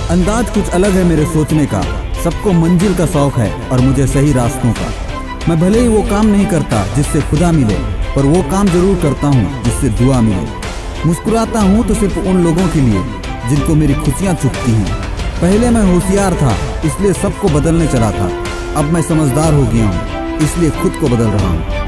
अंदाज कुछ अलग है मेरे सोचने का। सबको मंजिल का शौक है और मुझे सही रास्तों का। मैं भले ही वो काम नहीं करता जिससे खुदा मिले, पर वो काम जरूर करता हूँ जिससे दुआ मिले। मुस्कुराता हूँ तो सिर्फ उन लोगों के लिए जिनको मेरी खुशियाँ चुभती हैं। पहले मैं होशियार था इसलिए सबको बदलने चला था, अब मैं समझदार हो गया हूँ इसलिए खुद को बदल रहा हूँ।